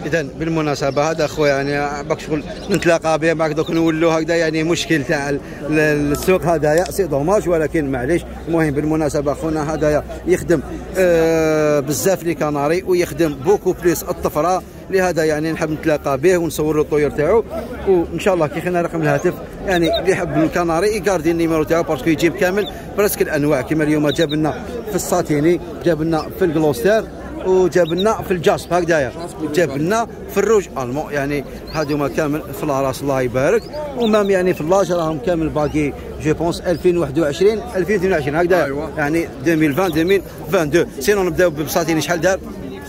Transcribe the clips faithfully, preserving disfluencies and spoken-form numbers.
اذا بالمناسبه هذا خويا يعني باك شغل نتلاقى به معك دوك نولوا هكذا يعني مشكل تاع السوق هذايا سي دوماج، ولكن معليش. المهم بالمناسبه خونا هذايا يخدم آه بزاف لي كناري ويخدم بوكو بليس الطفره، لهذا يعني نحب نتلاقى به ونصور له الطيور تاعو، وان شاء الله كي خلينا رقم الهاتف يعني اللي يحب الكناري يقاردي النيميرو تاعو باسكو يجيب كامل برسك الانواع. كما اليوم جاب لنا في الساتيني، جاب لنا في الكلوستر، وجاب لنا في الجاسب هكذايا، جاب لنا في الروج المو، يعني هذوما كامل في الراس الله يبارك. ومام يعني في اللاج راهم كامل باقي جو بونس ألفين وواحد وعشرين ألفين واثنين وعشرين هكذا، أيوة. يعني ألفين وعشرين ألفين واثنين وعشرين. سينو نبداو بساتيني شحال دار؟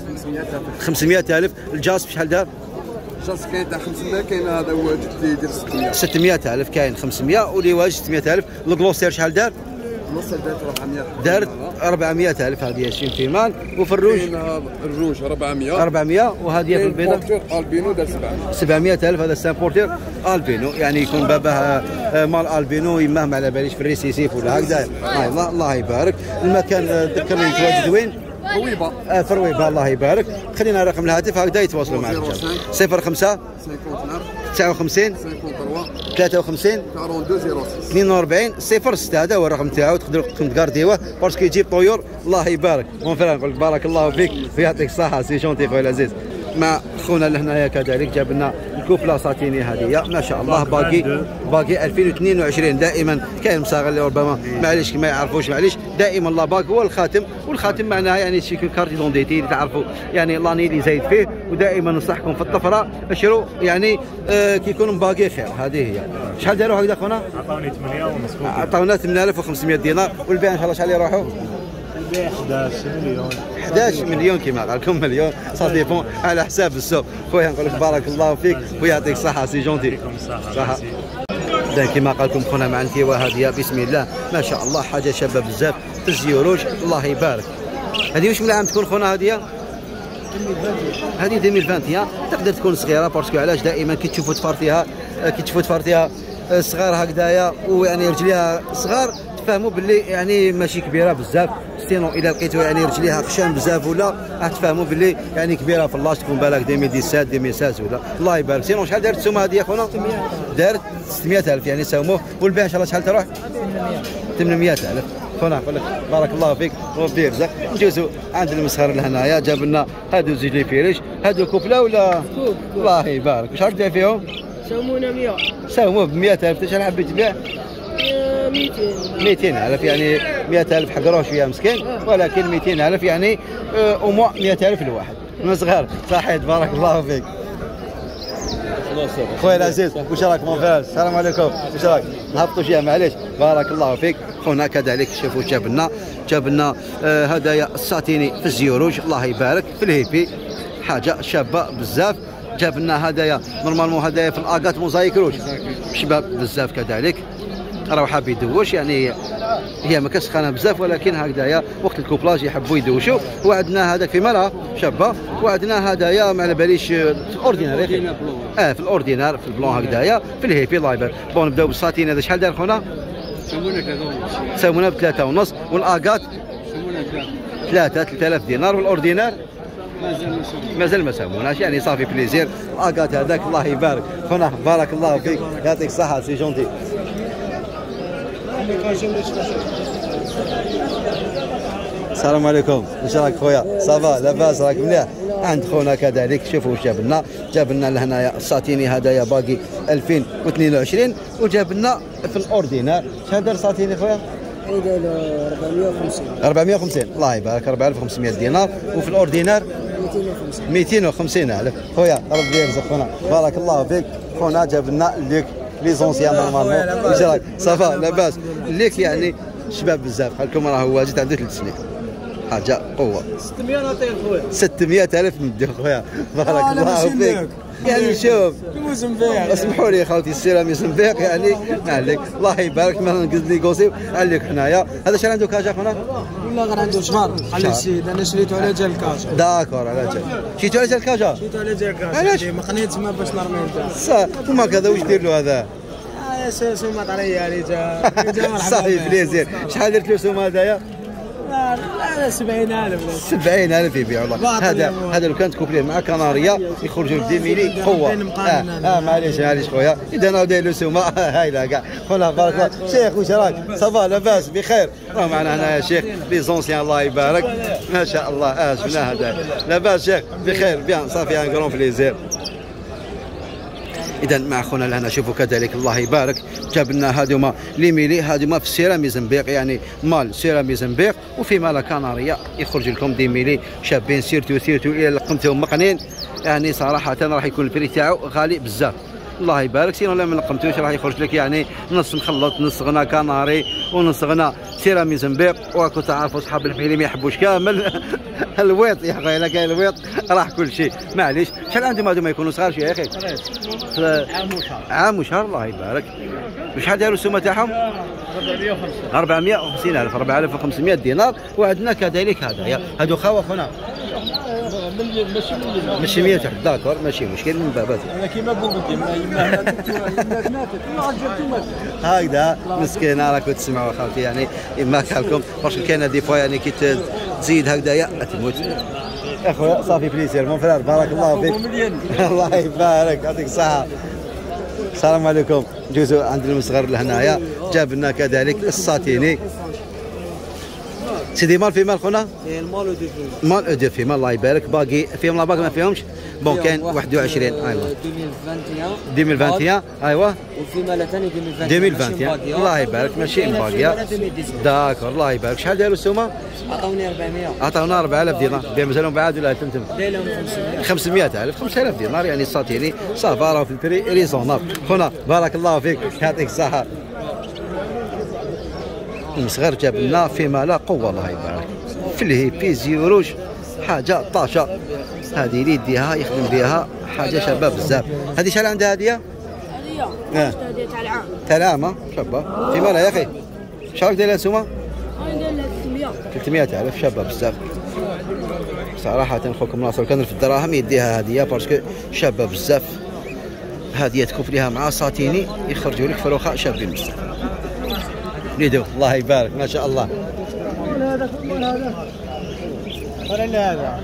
خمسمائة ألف. الجاسب شحال دار؟ الجاسب كاين تاع خمسمائة، كاين هذا واجد اللي يدير ستمائة. ستمائة ألف كاين خمسمائة، واللي واجد ستمائة ألف. الكلوستير شحال دار؟ الكلوستير دارت أربعمائة. دارت أربعمائة ألف هذه عشرين فيمان. وفي الروج كاين الروج أربعمائة أربعمائة، وهذه في البيضاء البينو دار سبعمائة. سبعمائة ألف. هذا سامبورتير البينو، يعني يكون باباه مال البينو يماه ما على باليش في الريسيسيف ولا هكذا. الله الله يبارك. المكان ذكرني يتواجد وين؟ فرويبه. آه فرويبه الله يبارك. خلينا رقم الهاتف هكذا يتواصلوا معك. صفر خمسة تسعة وخمسين ثلاثة وخمسين اثنين وأربعين صفر ستة. هذا هو الرقم تاعو، تقدروا تقارديوه باسكو يجيب طيور. الله يبارك مون فران، نقول لك بارك الله فيك ويعطيك الصحه. سي جونتي خويا العزيز. مع خونا لهنايا كذلك جاب لنا الكوبلا ساتيني هذه ما شاء الله باقي باقي ألفين واثنين وعشرين. دائما كاين مصاغر اللي ربما معليش ما يعرفوش معليش، دائما لا باك هو الخاتم، والخاتم معناها يعني شكل كارتي دونديتي اللي تعرفوا يعني لاني اللي زايد فيه. ودائما ننصحكم في الطفره اشروا يعني آه كي يكون باقي خير. هذه هي. شحال داروا هكذا خونا؟ عطاوني ثمانية ونص. عطاونا ثمانية آلاف وخمسمائة دينار. والبيع ان شاء الله شحال يروحوا؟ أحد عشر مليون. أحد عشر مليون كيما قال لكم مليون سا ديبون على حساب السوق. خويا نقول لك بارك الله فيك ويعطيك الصحه سي جونتي. صحه. اذا كيما قال لكم خونا مع انتيوا هذه بسم الله ما شاء الله حاجه شابه بزاف في الزيوروج الله يبارك. هذه واش من العام تكون خونا؟ هذه هذه ألفين وعشرين تقدر تكون صغيره باسكو علاش دائما كي تشوفوا تفارتيها كي تشوفوا تفارتيها صغار هكذايا ويعني رجليها صغار تفهموا باللي يعني ماشي كبيره بزاف. سينو اذا لقيتوا يعني رجليها خشان بزاف ولا راح تفهموا باللي يعني كبيره في اللاج، تكون بالك ألفين وسبعة عشر ألفين وستة عشر ولا. الله يبارك. سينو شحال دارت السومه هذه يا خونا؟ دارت ستمائة ألف يعني ساوموه. والبيع ان شاء الله شحال تروح؟ ثمانمائة ألف. خونا نقول لك بارك الله فيك وربي يرزق. نجوزوا عند المسخر لهنايا جاب لنا هادو زوج لي فيريش. هادو كوبلا ولا؟ الله يبارك. شحال تبيع فيهم؟ ساومونا مئة. ساوموه ب مئة ألف. شحال حبيت تبيع؟ مئتين. مئتين ألف يعني مئة ألف حقروه شويه مسكين، ولكن مئتين ألف يعني او موا مئة ألف الواحد من صغار. صحيح بارك الله فيك خويا العزيز. واش راك مون فراس؟ السلام عليكم. واش راك؟ نهبطوا شويه معليش. بارك الله فيك. خونا كذلك شوفوا جاب لنا جاب لنا آه هدايا الساتيني في الزيوروج الله يبارك في الهيبي، حاجه شابه بزاف. جاب لنا هدايا نورمالمون هدايا في الاكات موزايك روج شباب بزاف كذلك. راهو حاب يدوش يعني هي ما كسخانه بزاف، ولكن هكذايا وقت الكوبلاج يحبوا يدوشوا. وعندنا هذاك في مرة شابه، وعندنا هدايا ما على باليش في الاوردينار اه في الاوردينار في البلون هكذايا في الهيبي لايبر. بون نبداو بالساتين. هذا شحال دار خونا؟ ساومونا ثلاثة ونص. ساومونا بثلاثة ونص. والاكات ساومونا ثلاثة ثلاثة آلاف دينار. والاوردينار مازال مازال ما ساوموناش يعني صافي بليزير. الاكات هذاك الله يبارك. خونا بارك الله فيك يعطيك الصحه سي جونتي. السلام عليكم. واش راك خويا؟ صافا لاباس راك مليح؟ عند خونا كذلك شوفوا واش جاب لنا. جاب لنا لهنايا الساتيني هدايا باقي ألفين واثنين وعشرين. وجاب لنا في الاوردينار شحال دار ساتيني خويا؟ أربعمائة وخمسين. أربعمائة وخمسين الله يبارك. أربعة آلاف وخمسمائة دينار. وفي الاوردينار مئتين وخمسين ألف. خويا ربي يرزق خونا بارك الله فيك. خونا جاب لنا ليك لي زونسيان نورمالمون. واش راك؟ صافا لاباس. ليك يعني شباب بزاف بحالكم راه واجد عنده ثلاث سنين حاجه قوه. ستمائة نعطيه خويا. ستمائة ألف ندي خويا بارك الله فيك. يعني شوف اسمحوا لي خوتي السيرامي زنبيق يعني عليك الله يبارك. ما نقصد نيغوسيو عليك حنايا. هذا شحال عنده كاجا خونا؟ والله غير عنده شهر على السيد. انا شريته على جال الكاجا. داكور على جال. شريتو على جال الكاجا؟ شريته على جال الكاجا. علاش؟ ما قنيت ما باش نرمي صح. وما كذا واش دير له هذا؟ اه سومه طريه رجال. صافي بليزير. شحال درت له سومه هذايا؟ لا سبعين ألف سبعين ألف يبيع والله. هذا هذا لو كانت كوبليه مع كناريا يخرجوا لك ديميلي قوه. اه, آه معليش معليش خويا اذا انا داير له سومه هايله كاع خونا بارك الله. شيخ واش راك؟ صافا لاباس بخير؟ راه معنا هنا يا شيخ لي زونسيان الله يبارك ما شاء الله. اه شفنا هذا لاباس شيخ بخير بيان صافي ان كرون بليزير. اذا مع خونا لهنا شوفوا كذلك الله يبارك جاب لنا هذوما لي ميلي هذوما في السيرامي زنبيق يعني مال سيرامي زنبيق وفي مالا كناريا يخرج لكم دي ميلي شابين سيرتو سيرتو الى لقمتهم مقنين يعني صراحه راح يكون البري تاعو غالي بزاف الله يبارك. سينو لا ما لقمتوش راح يخرج لك يعني نص مخلط نص غنا كناري ونص غنا سيرامي زنبيق. وراكم تعرفوا صحاب الميلي ما يحبوش كامل الويط يا خويا الا كاين الويط راح كل شيء معليش. شحال عندهم هذوما يكونوا صغار شويه يا اخي؟ عام وشهر عام وشهر الله يبارك. وشحال داروا السومه تاعهم؟ أربعمائة وخمسين ألف أربعة آلاف وخمسمائة دينار. وعندنا كذلك هذايا هادو خاوه خونا ماشي مية تحت داكور ماشي مشكل من بابات انا كيما قلت هكذا مسكينه راكم تسمعوا خالتي يعني ما كالكم باسكو كاينه دي فوا يعني كي تزيد هكذايا تموت. اخويا صافي بليزير مون فرار بارك الله فيك الله يبارك يعطيك الصحه. السلام عليكم. جوزو عند المصغر لهنايا جاب لنا كذلك الساتيني سيدي مال في مال خونا؟ المال ودي مال ودي في مال الله يبارك. باقي فيهم لا باقي ما فيهمش؟ بون كاين واحد وعشرين ايوا ألفين وواحد وعشرين ايوا وفي مال ثاني ألفين وواحد وعشرين الله يبارك ماشي باقيه داكور الله يبارك. شحال داروا السومه؟ عطاوني أربعمائة عطاونا أربعة آلاف دينار بيع مازالهم بعاد ولا تمتم؟ دايرهم خمسمائة خمسمائة ألف خمسة آلاف دينار يعني الساتيري صافا راه في البري ريزونابل. خونا بارك الله فيك يعطيك الصحه. المصغر جاب لنا فيما لا قوه الله يبارك في الهيبي زيوروج حاجه طاشه هذه اللي يديها يخدم بها حاجه شابه بزاف. هذه شحال عندها هديه؟ هديه هديه تاع العام تاع العام شابه فيما لا يا اخي. شحال دايره السومه؟ ندير لها ثلاثمائة ثلاثمائة ألف شابه بزاف صراحه. خوكم ناصر كان في الدراهم يديها هديه باسكو شابه بزاف. هديه تكوف ليها مع ساتيني يخرجوا لك فروخه شابين بزاف ليدو الله يبارك ما شاء الله. هذا ولا هذا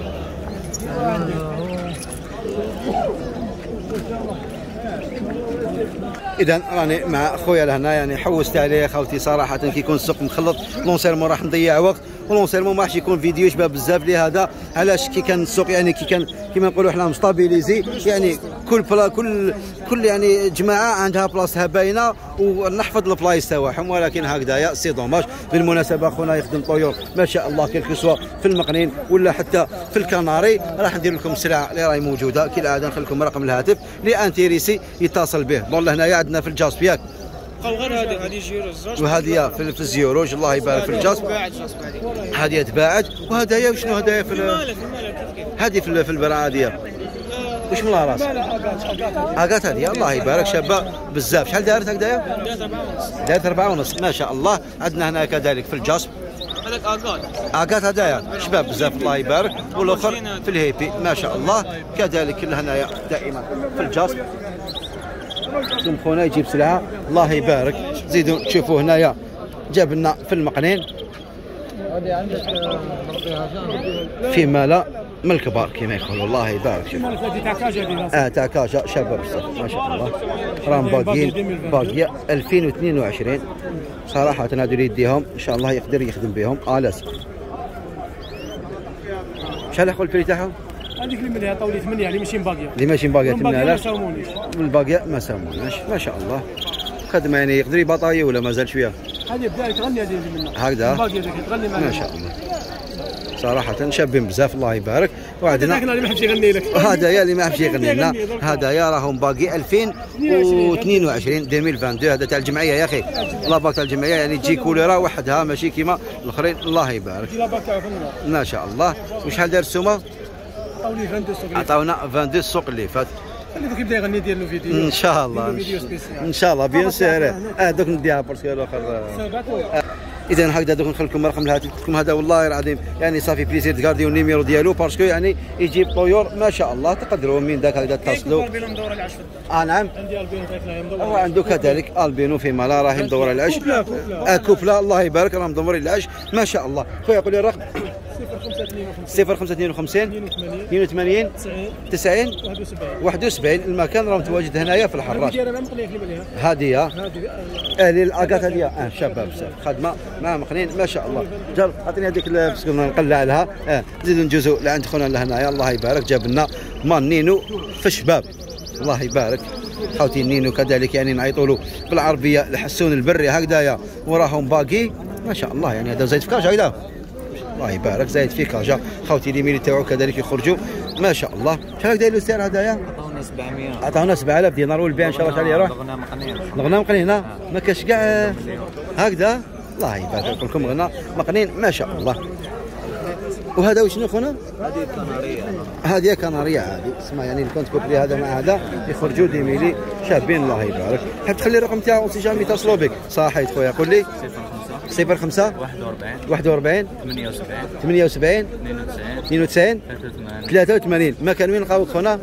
اذا راني مع خويا لهنا يعني حوست عليه خوتي صراحه كي يكون السوق مخلط لونسيرمون راح نضيع وقت ولونسيرمون ما راحش يكون فيديو شباب بزاف لهذا علاش كي كان السوق يعني كي كان كيما نقولوا حنا مستابيليزي يعني كل بلا كل كل يعني جماعه عندها بلاصتها باينه ونحفظ البلايص تاعهم. ولكن هكذايا سي دوماج. بالمناسبه خونا يخدم طيور ما شاء الله كيلكو سوا في المقنين ولا حتى في الكناري راح ندير لكم السلعه اللي راهي موجوده كالعاده. نخلي لكم رقم الهاتف اللي انتيريسي يتصل به. دون هنايا عندنا في الجاسب ياك غير هذه هذه جيروز وهذه في في الزيوروج الله يبارك في الجاسب هذه تباعت. وهدايا شنو هدايا في هذه في في البراعه هذه واش من راس اكات هذه الله يبارك شابه بزاف. شحال دارت هكذايا؟ دارت أربعة ونص ما شاء الله. عندنا هنا كذلك في الجاسب هذاك اكات اكات هدايا شباب بزاف الله يبارك. والاخر في الهيبي ما شاء الله كذلك هنايا دائما في الجاسب. ثم خونا يجيب سلعه الله يبارك. زيدوا تشوفوا هنايا جاب لنا في المقنين فيما لا من الكبار كما يقولوا الله يبارك. شوف اه تاع كاجا شابه بزاف ما شاء الله راهم باقيين باقيه ألفين واثنين وعشرين صراحه هذو اللي يديهم ان شاء الله يقدر يخدم بهم الاس. شحال يقول البري تاعهم؟ هذيك اللي منها طولي ثمانية اللي ماشي باقيه اللي ماشي باقيه ثمانية آلاف ما والباقيه ما ساوموناش ما شاء الله. خدمه يعني يقدر يبطاي ولا مازال شويه؟ هذه بدا تغني هذه منها هكذا باقيه تغني ما شاء الله صراحه شابين بزاف الله يبارك. وعندنا اللي ما حبش يغني لك هذايا اللي ما حبش يغني لنا هذايا راهم باقي ألفين واثنين وعشرين ألفين واثنين وعشرين هذا تاع الجمعيه يا اخي. لاباك تاع الجمعيه يعني تجي كوليرا وحدها ماشي كيما الاخرين الله يبارك ما شاء الله. وشحال دار السومه؟ عطاونا اثنين وعشرين السوق اللي فات. خليك يبدا يغني دير له فيديو ان شاء الله ان شاء الله بيان سير. اه دوك نديها باسكو الاخر اذا هكذا دوك نخلي لكم رقم الهاتف ديالكم هذا والله العظيم يعني صافي بليزير تغارديو النيميرو ديالو باسكو يعني يجيب طيور ما شاء الله تقدروا من ذاك هكذا تصلوا. اه نعم هو عنده كذلك البينو في مالا راهي مدوره العش آه كوبلا الله يبارك راهم مدورين العش ما شاء الله. خويا قول لي الرقم صفر خمسة اثنين وخمسين اثنين وثمانين تسعين واحد وسبعين. المكان راه متواجد هنايا في الحراش. هذه اهلي الاكاط هذه اه شباب بزاف خدمه مع مقنين ما شاء الله. جرب عطيني هذيك باسكو نقلع لها اه نزيدو ندوزو لعند خونا لهنايا الله يبارك جاب لنا مان نينو في الشباب الله يبارك. خوتي النينو كذلك يعني نعيطوا له بالعربيه الحسون البري هكذايا وراهم باقي ما شاء الله يعني هذا زايد في كاج هكذا الله يبارك زايد في كاجا. خوتي لي ميلي تاعو كذلك يخرجوا ما شاء الله. شحال داير له السعر هذايا؟ عطاونا سبعمية عطاونا سبعة آلاف دينار والبيع ان شاء الله شحال يروح؟ الغنى مقنين الغنى مقنين ما كاش كاع هكذا الله يبارك نقول لكم غنى مقنين ما شاء الله. وهذا وشنو خونا؟ هذه كنارية هذه كنارية عادي اسمها يعني الكونت كوبلي هذا مع هذا يخرجوا دي ميلي شابين الله يبارك. حاب تخلي الرقم تاعو سي جامي يتصلوا بك صحيت خويا قول لي صفر خمسة واحد وأربعين ثمانية وسبعين اثنين وتسعين ثلاثة وثمانين. مكان وين نلقاوك خونا؟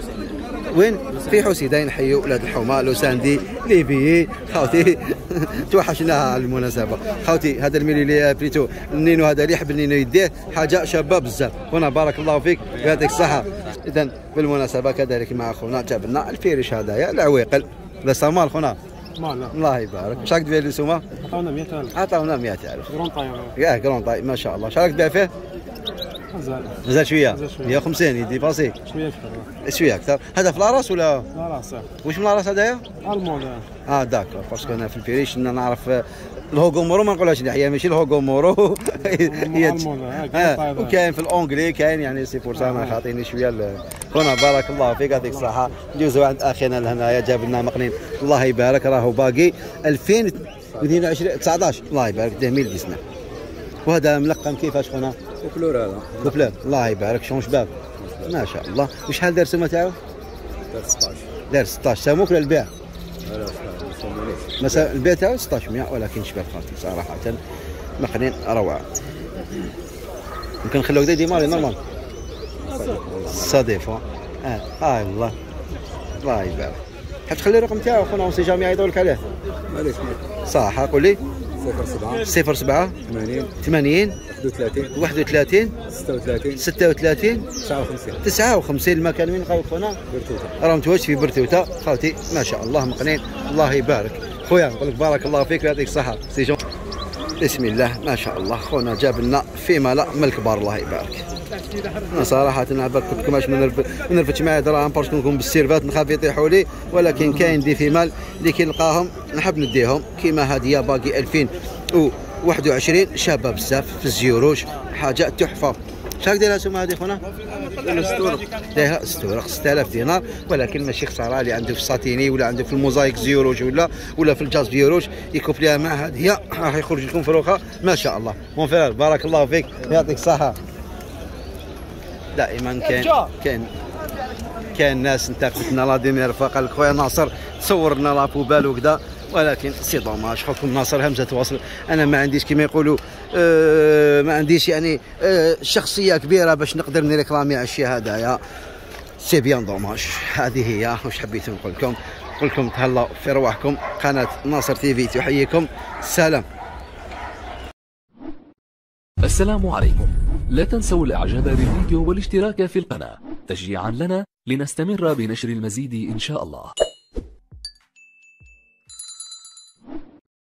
وين؟ في حسيدين نحيوا ولاد الحومه لوساندي ليبيي خوتي توحشناها على المناسبه خوتي. هذا الميلي اللي بريتو النينو هذا اللي يحب النينو يديه حاجه شابه بزاف. هنا بارك الله فيك ويعطيك الصحه. اذا بالمناسبه كذلك مع خونا جاب لنا الفيريش هذايا العويقل لا سامال خونا الله يبارك. شحال تبيع لي سومه؟ عطاونا مئة ألف عطاونا مئة ألف كرون طاير ياه كرون طاي ما شاء الله. شحال تبيع فيه؟ مازال مازال شويه مئة وخمسين يدي باسي شويه اكثر شويه اكثر. هذا في لاراس ولا؟ لا لا صح واش من لاراس هذايا؟ المون اه داكور باسكو انا في الفيريش نعرف الهوغومورو ما نقولهاش هي ماشي الهوغومورو هي آه. وكاين في الانجلي كاين يعني سي بور سا انا خاطيني شويه هنا بارك الله فيك يعطيك الصحه. ندوزو عند اخينا لهنايا جاب لنا مقنين الله يبارك راهو باقي ألفين واثنين وعشرين تسعطاش الله يبارك ألفين وتسعة. وهذا ملقم كيفاش خونا؟ كلور هذا كوبلور الله يبارك شون شباب ما شاء الله. وشحال دار السومه تاعو؟ دار ستطاش دار ستطاش ساموك ولا البيع؟ مثلا البيع تاعو ستطاش مئة ولكن شباب خاطي صراحه مقنين روعه. يمكن نخلوك ديما نورمال صديفه اه هاي الله الله يبارك. حاب تخلي الرقم تاعو خونا وسي جامي يعيطوا لك عليه معليش صح قول لي صفر سبعة صفر سبعة ثمانين ثمانين واحد وثلاثين واحد وثلاثين ستة وثلاثين ستة وثلاثين تسعة وخمسين تسعة وخمسين. المكان وين نلقاوك خونا؟ برتوته راه متواجد في برتوته خوتي ما شاء الله مقنين الله يبارك. خويا نقول لك بارك الله فيك ويعطيك الصحه سي جون. بسم الله ما شاء الله خونا جاب لنا في مالا من الكبار الله يبارك. انا صراحه نعبر قلت لكم اش ما نرفتش معايا دراهم باسكو نكون بالسيرفات نخاف يطيحوا لي ولكن كاين دي في مال اللي كي نلقاهم نحب نديهم كيما هذه باقي ألفين وواحد وعشرين شابه بزاف في الزيوروج حاجه تحفه. شحال دايره السومه هذه خونا؟ دايره ستة ستة آلاف دينار ولكن ماشي خساره اللي عنده في الساتيني ولا عنده في الموزايك زيوروج ولا ولا في الجاز زيوروج يكوبليها مع هذه راح يخرج لكم فروخه ما شاء الله. مون فرير بارك الله فيك يعطيك الصحه. دائما كاين كاين كاين ناس انتقدتنا لاديمير فقال لك خويا ناصر تصور لنا لابوبال وكذا ولكن سي دوماج حكم ناصر همزه تواصل. انا ما عنديش كما يقولوا آه ما عنديش يعني آه شخصيه كبيره باش نقدر نريكلامي على الشيء هذايا سي بيان دوماج. هذه هي واش حبيت نقول لكم. نقول لكم تهلاو في رواحكم. قناه ناصر تيفي تحييكم سلام. السلام عليكم. لا تنسوا الاعجاب بالفيديو والاشتراك في القناه تشجيعا لنا لنستمر بنشر المزيد ان شاء الله.